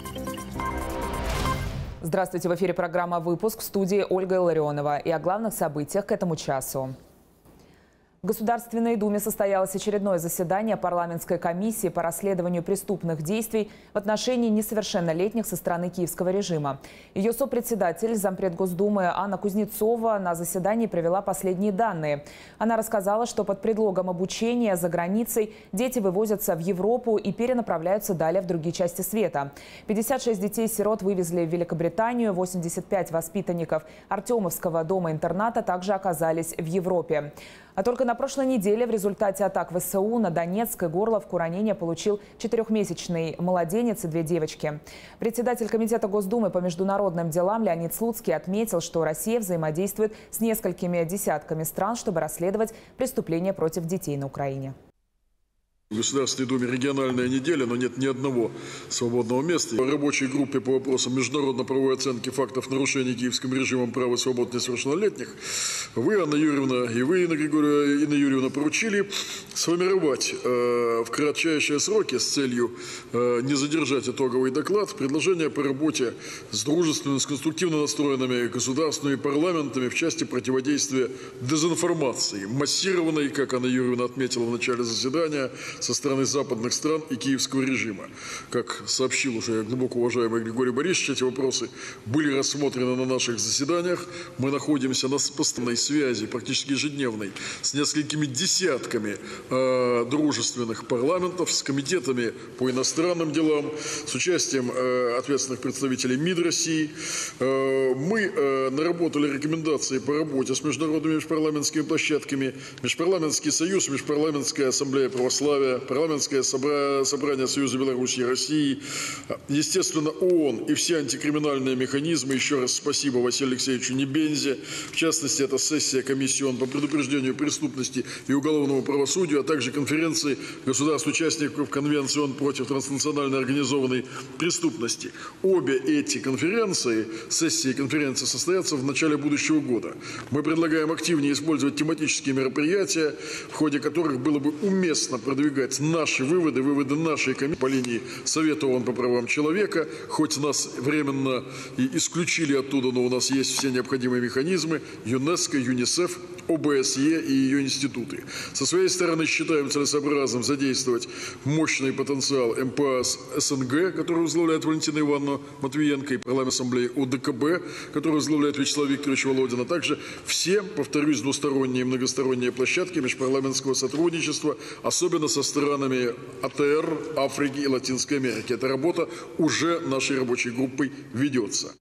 Здравствуйте, в эфире программа «Выпуск», в студии Ольга Илларионова. И о главных событиях к этому часу. В Государственной Думе состоялось очередное заседание парламентской комиссии по расследованию преступных действий в отношении несовершеннолетних со стороны киевского режима. Ее сопредседатель, зампред Госдумы Анна Кузнецова на заседании привела последние данные. Она рассказала, что под предлогом обучения за границей дети вывозятся в Европу и перенаправляются далее в другие части света. 56 детей-сирот вывезли в Великобританию, 85 воспитанников Артемовского дома-интерната также оказались в Европе. А только на прошлой неделе в результате атак ВСУ на Донецк и Горловку ранение получил 4-месячный младенец и 2 девочки. Председатель Комитета Госдумы по международным делам Леонид Слуцкий отметил, что Россия взаимодействует с несколькими десятками стран, чтобы расследовать преступления против детей на Украине. В Государственной Думе региональная неделя, но нет ни одного свободного места. В рабочей группе по вопросам международно-правовой оценки фактов нарушений киевским режимом прав и свобод несовершеннолетних вы, Анна Юрьевна, и вы, Инна Юрьевна, поручили сформировать в кратчайшие сроки с целью не задержать итоговый доклад предложения по работе с дружественными, с конструктивно настроенными государственными парламентами в части противодействия дезинформации, массированной, как Анна Юрьевна отметила в начале заседания, со стороны западных стран и киевского режима. Как сообщил уже глубоко уважаемый Григорий Борисович, эти вопросы были рассмотрены на наших заседаниях. Мы находимся на постоянной связи, практически ежедневной, с несколькими десятками дружественных парламентов, с комитетами по иностранным делам, с участием ответственных представителей МИД России. Мы наработали рекомендации по работе с международными межпарламентскими площадками, Межпарламентский союз, Межпарламентская ассамблея православия, Парламентское собрание Союза Беларуси и России, естественно, ООН и все антикриминальные механизмы. Еще раз спасибо Василию Алексеевичу Небензе. В частности, это сессия комиссии ООН по предупреждению преступности и уголовному правосудию, а также конференции государств-участников Конвенции ООН против транснациональной организованной преступности. Обе эти конференции, сессии и конференции состоятся в начале будущего года. Мы предлагаем активнее использовать тематические мероприятия, в ходе которых было бы уместно продвигать наши выводы нашей комиссии по линии Совета ООН по правам человека. Хоть нас временно и исключили оттуда, но у нас есть все необходимые механизмы: ЮНЕСКО, ЮНИСЕФ, ОБСЕ и ее институты. Со своей стороны считаем целесообразным задействовать мощный потенциал МПАС СНГ, который возглавляет Валентина Ивановна Матвиенко, и парламент ассамблеи ОДКБ, который возглавляет Вячеслав Викторович Володин, а также все, повторюсь, двусторонние и многосторонние площадки межпарламентского сотрудничества, особенно со странами АТР, Африки и Латинской Америки. Эта работа уже нашей рабочей группой ведется.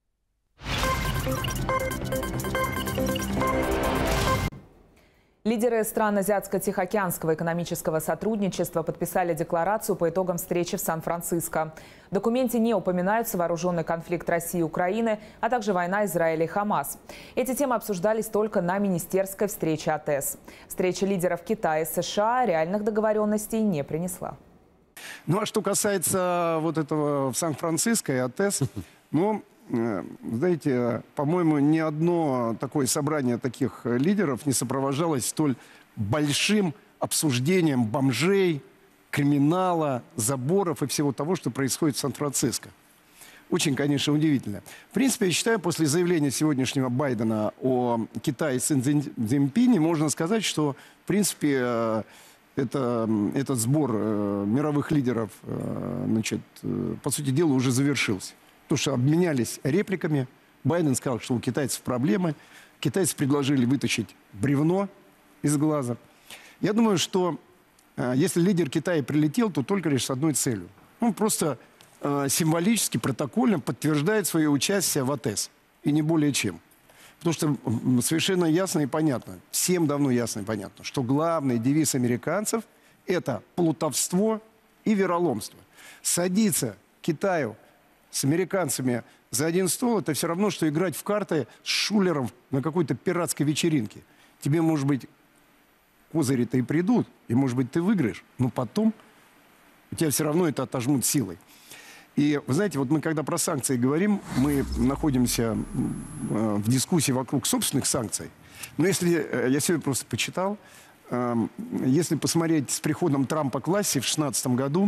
Лидеры стран Азиатско-Тихоокеанского экономического сотрудничества подписали декларацию по итогам встречи в Сан-Франциско. В документе не упоминаются вооруженный конфликт России и Украины, а также война Израиля и Хамас. Эти темы обсуждались только на министерской встрече АТЭС. Встреча лидеров Китая и США реальных договоренностей не принесла. Ну а что касается вот этого в Сан-Франциско и АТЭС, ну, знаете, по-моему, ни одно такое собрание таких лидеров не сопровождалось столь большим обсуждением бомжей, криминала, заборов и всего того, что происходит в Сан-Франциско. Очень, конечно, удивительно. В принципе, я считаю, после заявления сегодняшнего Байдена о Китае и Си Цзиньпине, можно сказать, что, в принципе, этот сбор мировых лидеров, значит, по сути дела, уже завершился. Потому что обменялись репликами. Байден сказал, что у китайцев проблемы. Китайцы предложили вытащить бревно из глаза. Я думаю, что если лидер Китая прилетел, то только лишь с одной целью. Он просто символически, протокольно подтверждает свое участие в АТЭС. И не более чем. Потому что совершенно ясно и понятно, всем давно ясно и понятно, что главный девиз американцев – это плутовство и вероломство. Садиться Китаю с американцами за один стол – это все равно, что играть в карты с шулером на какой-то пиратской вечеринке. Тебе, может быть, козыри-то и придут, и, может быть, ты выиграешь, но потом у тебя все равно это отожмут силой. И, вы знаете, вот мы когда про санкции говорим, мы находимся в дискуссии вокруг собственных санкций. Но если, я сегодня просто почитал, если посмотреть с приходом Трампа к власти в 2016 году,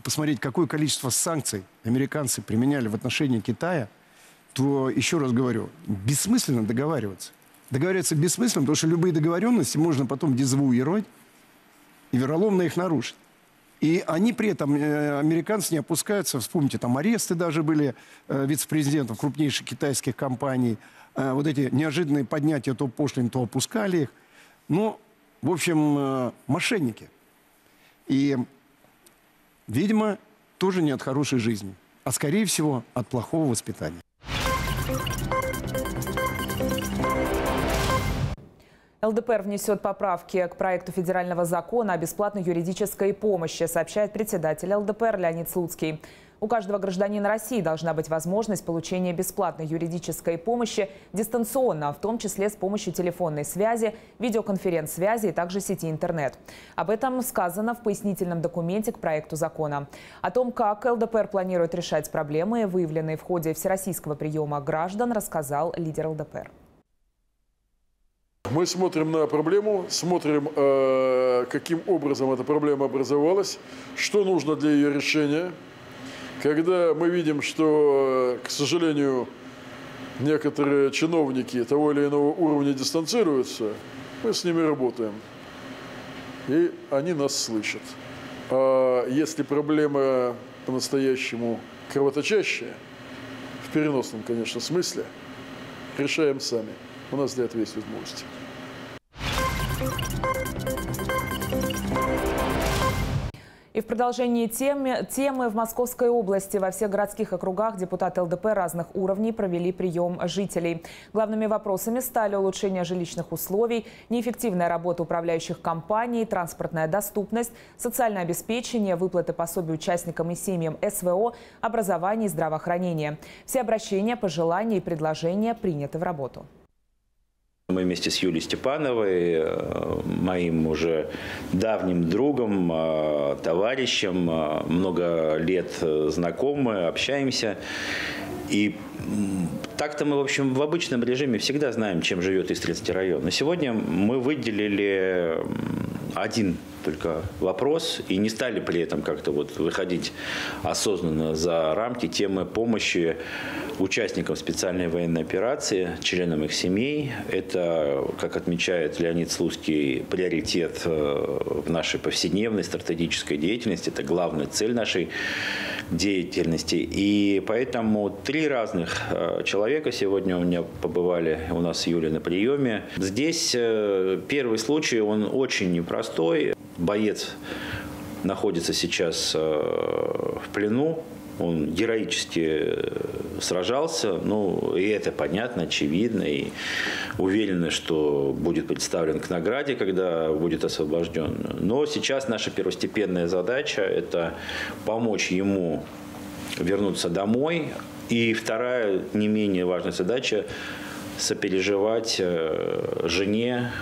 посмотреть, какое количество санкций американцы применяли в отношении Китая, то, еще раз говорю, бессмысленно договариваться. Договариваться бессмысленно, потому что любые договоренности можно потом дезавуировать и вероломно их нарушить. И они при этом, американцы, не опускаются. Вспомните, там аресты даже были вице-президентов крупнейших китайских компаний. Вот эти неожиданные поднятия то пошлин, то опускали их. Ну, в общем, мошенники. И, видимо, тоже не от хорошей жизни, а, скорее всего, от плохого воспитания. ЛДПР внесет поправки к проекту федерального закона о бесплатной юридической помощи, сообщает председатель ЛДПР Леонид Слуцкий. У каждого гражданина России должна быть возможность получения бесплатной юридической помощи дистанционно, в том числе с помощью телефонной связи, видеоконференц-связи и также сети интернет. Об этом сказано в пояснительном документе к проекту закона. О том, как ЛДПР планирует решать проблемы, выявленные в ходе всероссийского приема граждан, рассказал лидер ЛДПР. Мы смотрим на проблему, смотрим, каким образом эта проблема образовалась, что нужно для ее решения. Когда мы видим, что, к сожалению, некоторые чиновники того или иного уровня дистанцируются, мы с ними работаем, и они нас слышат. А если проблема по-настоящему кровоточащая, в переносном, конечно, смысле, решаем сами. У нас для этого есть возможности. И в продолжении темы в Московской области во всех городских округах депутаты ЛДПР разных уровней провели прием жителей. Главными вопросами стали улучшение жилищных условий, неэффективная работа управляющих компаний, транспортная доступность, социальное обеспечение, выплаты пособий участникам и семьям СВО, образование и здравоохранение. Все обращения, пожелания и предложения приняты в работу. Мы вместе с Юлией Степановой, моим уже давним другом, товарищем, много лет знакомы, общаемся. И так-то мы, в общем, в обычном режиме всегда знаем, чем живет Истринский район. Но сегодня мы выделили один только вопрос и не стали при этом как-то вот выходить осознанно за рамки темы помощи участникам специальной военной операции, членам их семей. Это, как отмечает Леонид Слуцкий, приоритет в нашей повседневной стратегической деятельности. Это главная цель нашей деятельности. И поэтому 3 разных человека сегодня у меня побывали у нас с Юлей на приеме. Здесь первый случай, он очень непростой. Боец находится сейчас в плену. Он героически сражался, ну и это понятно, очевидно, и уверены, что будет представлен к награде, когда будет освобожден. Но сейчас наша первостепенная задача – это помочь ему вернуться домой. И вторая, не менее важная задача – сопереживать жене,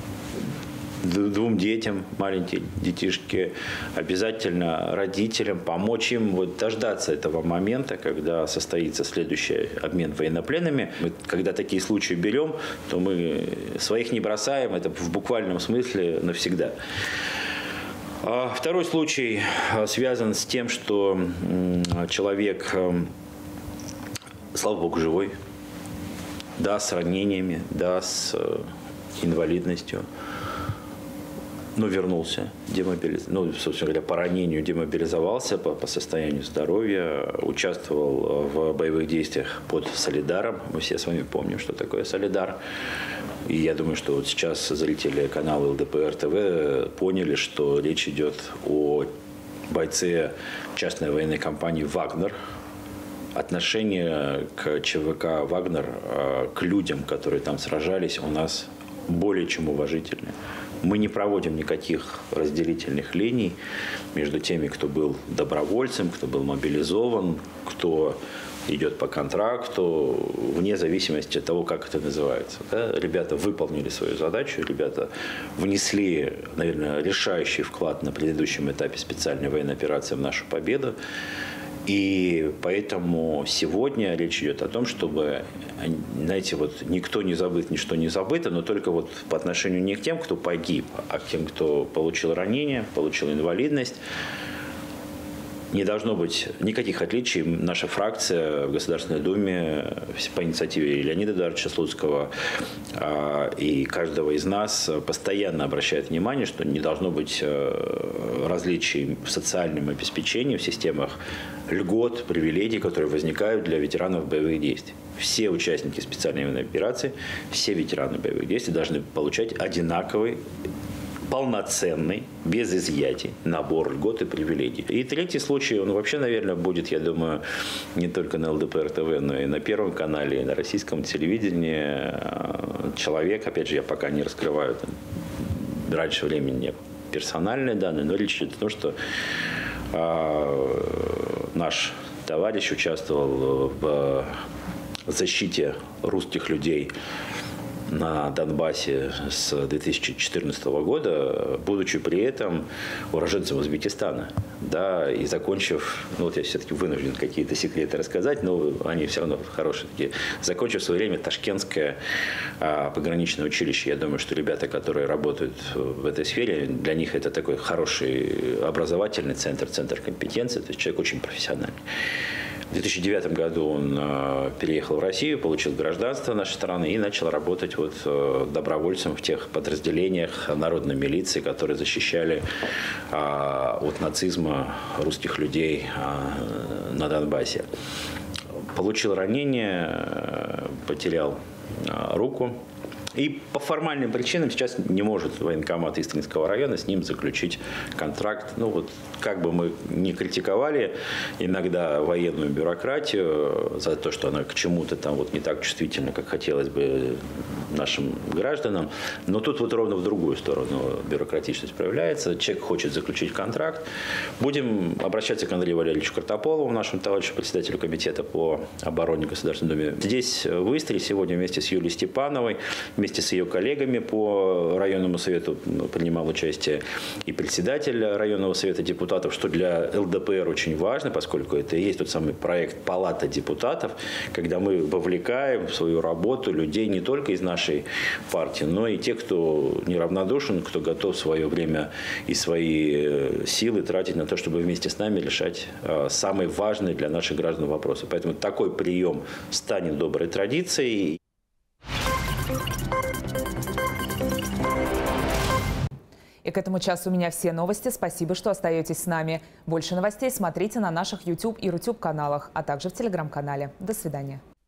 2 детям, маленькие детишки, обязательно родителям, помочь им вот дождаться этого момента, когда состоится следующий обмен военнопленными. Мы, когда такие случаи берем, то мы своих не бросаем, это в буквальном смысле навсегда. Второй случай связан с тем, что человек, слава богу, живой, да, с ранениями, да, с инвалидностью, но вернулся, ну, собственно говоря, по ранению демобилизовался по состоянию здоровья, участвовал в боевых действиях под Солидаром. Мы все с вами помним, что такое Солидар. И я думаю, что вот сейчас зрители канала ЛДПР ТВ поняли, что речь идет о бойце частной военной компании «Вагнер». Отношение к ЧВК «Вагнер», к людям, которые там сражались, у нас более чем уважительное. Мы не проводим никаких разделительных линий между теми, кто был добровольцем, кто был мобилизован, кто идет по контракту, вне зависимости от того, как это называется. Да? Ребята выполнили свою задачу, ребята внесли, наверное, решающий вклад на предыдущем этапе специальной военной операции в нашу победу. И поэтому сегодня речь идет о том, чтобы, знаете, вот никто не забыт, ничто не забыто, но только вот по отношению не к тем, кто погиб, а к тем, кто получил ранение, получил инвалидность, Не должно быть никаких отличий. Наша фракция в Государственной Думе по инициативе Леонида Эдуардовича Слуцкого и каждого из нас постоянно обращает внимание, что не должно быть различий в социальном обеспечении, в системах льгот, привилегий, которые возникают для ветеранов боевых действий. Все участники специальной военной операции, все ветераны боевых действий должны получать одинаковый, полноценный, без изъятий набор льгот и привилегий. И третий случай, он вообще, наверное, будет, я думаю, не только на ЛДПР ТВ, но и на Первом канале, и на российском телевидении. Человек, опять же, я пока не раскрываю, раньше времени нет персональные данные, но речь идет о том, что наш товарищ участвовал в защите русских людей на Донбассе с 2014 года, будучи при этом уроженцем Узбекистана. Да, и закончив, ну вот я все-таки вынужден какие-то секреты рассказать, но они все равно хорошие такие. Закончив в свое время Ташкентское пограничное училище, я думаю, что ребята, которые работают в этой сфере, для них это такой хороший образовательный центр, центр компетенции, то есть человек очень профессиональный. В 2009 году он переехал в Россию, получил гражданство нашей страны и начал работать вот добровольцем в тех подразделениях народной милиции, которые защищали от нацизма русских людей на Донбассе. Получил ранение, потерял руку. И по формальным причинам сейчас не может военкомат Истринского района с ним заключить контракт. Ну вот как бы мы ни критиковали иногда военную бюрократию за то, что она к чему-то там вот не так чувствительна, как хотелось бы нашим гражданам, но тут вот ровно в другую сторону бюрократичность проявляется. Человек хочет заключить контракт. Будем обращаться к Андрею Валерьевичу Картополову, нашему товарищу председателю комитета по обороне Государственной Думы. Здесь в Истре сегодня вместе с Юлией Степановой, вместе с ее коллегами по районному совету принимал участие и председатель районного совета депутатов, что для ЛДПР очень важно, поскольку это и есть тот самый проект «Палата депутатов», когда мы вовлекаем в свою работу людей не только из нашей партии, но и тех, кто неравнодушен, кто готов свое время и свои силы тратить на то, чтобы вместе с нами решать самые важные для наших граждан вопросы. Поэтому такой прием станет доброй традицией. И к этому часу у меня все новости. Спасибо, что остаетесь с нами. Больше новостей смотрите на наших YouTube и Рутюб каналах, а также в Телеграм-канале. До свидания.